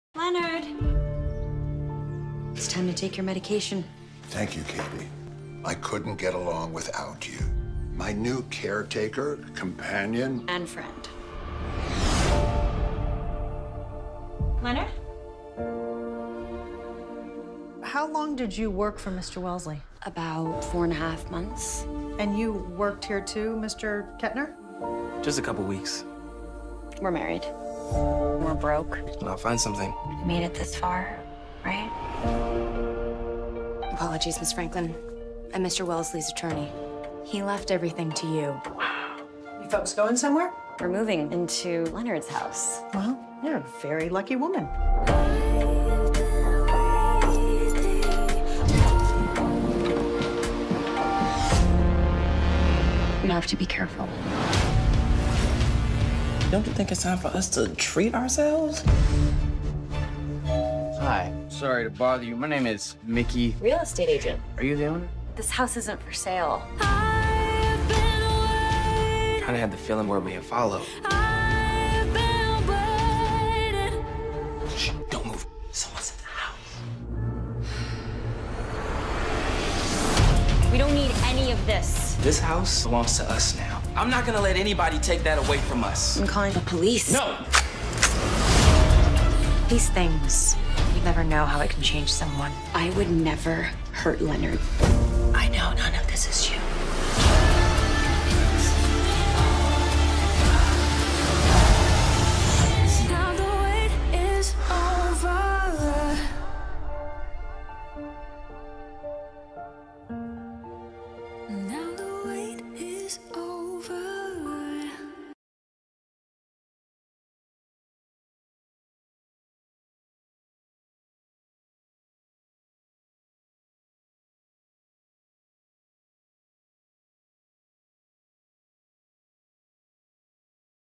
Leonard! It's time to take your medication. Thank you, Katie. I couldn't get along without you. My new caretaker, companion, And friend. Leonard? How long did you work for Mr. Wellesley? About 4.5 months. And you worked here too, Mr. Kettner? Just a couple weeks. We're married. We're broke. I'll find something. We made it this far, right? Apologies, Miss Franklin. I'm Mr. Wellesley's attorney. He left everything to you. You folks going somewhere? We're moving into Leonard's house. Well, you're a very lucky woman. We have to be careful. Don't you think it's time for us to treat ourselves? Hi. Sorry to bother you. My name is Mickey. Real estate agent. Are you the owner? This house isn't for sale. Kind of had the feeling we're being followed. Shh, don't move. Someone's in the house. We don't need any of this. This house belongs to us now. I'm not gonna let anybody take that away from us. I'm calling the police. No! These things, you never know how it can change someone. I would never hurt Leonard. I know none of this is you.